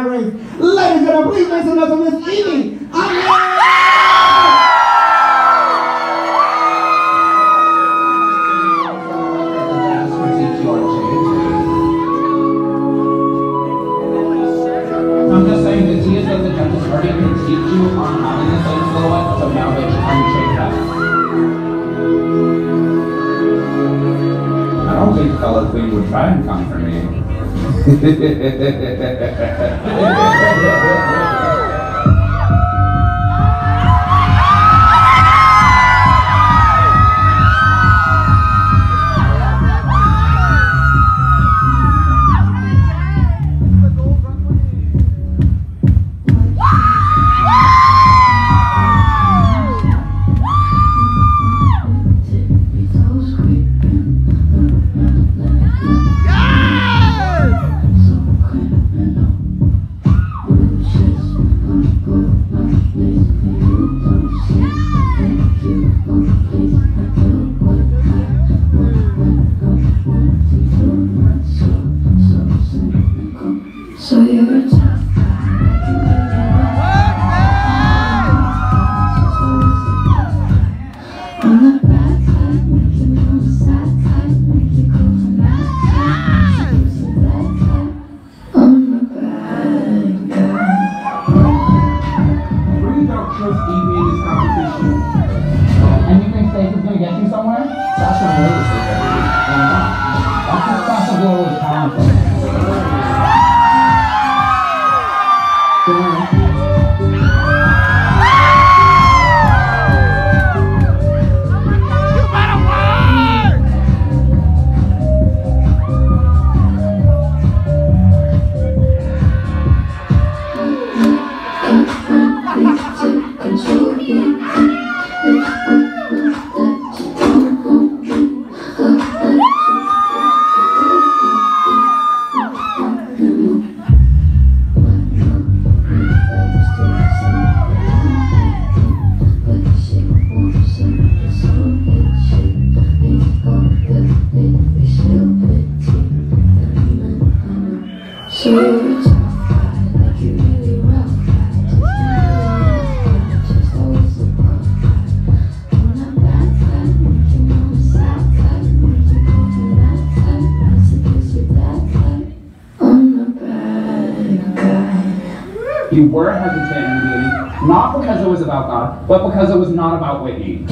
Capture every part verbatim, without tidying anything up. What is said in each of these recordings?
Ladies and gentlemen, please make some noise for Miss Yvie Oddly. I'm just saying that he is like the dentist already can teach you on having the same silhouette, so now they should come shake that. I don't think Color Queen would try and come for me. So you're a tough on the bad side, make you on the sad side, make you go from that side to that side. I'm the bad guy. You really don't trust Yvie in this competition. And you think Faith is going to get you somewhere? That's what I'm really saying. That's the class of blow with talent. So you're a tough guy, like you really rough guy. Just always a rough guy. On the bad side, make you on the sad side, make you go from that side to this or that side. I'm the bad guy. You were hesitant in the beginning, not because it was about God, but because it was not about Whitney.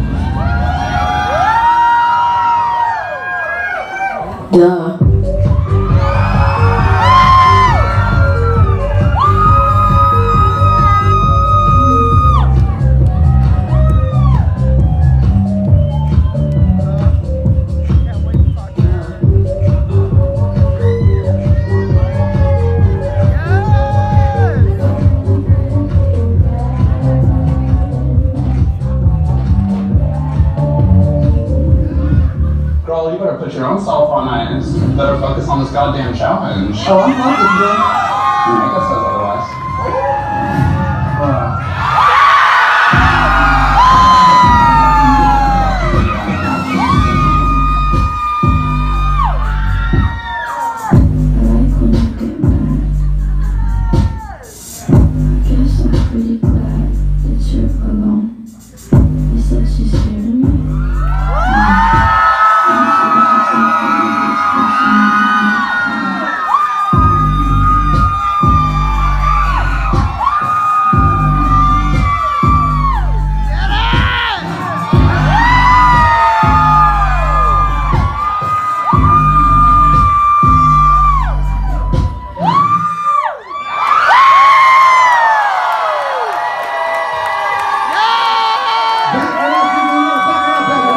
Duh. Girl, you better put your own self on ice. You better focus on this goddamn challenge. Oh, I'm focused, girl. Your makeup says otherwise. Uh.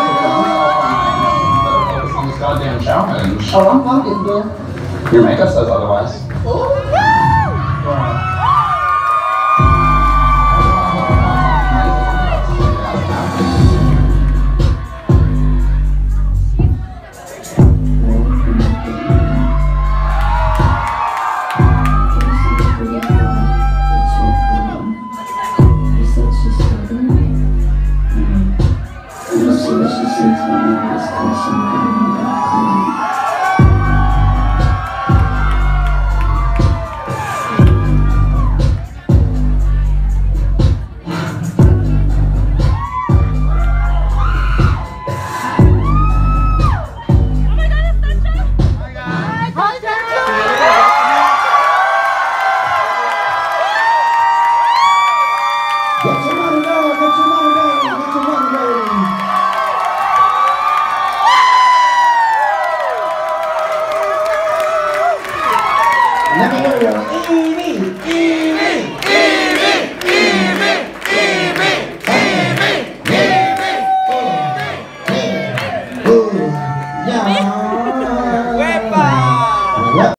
Oh, I'm focused, girl. Your makeup says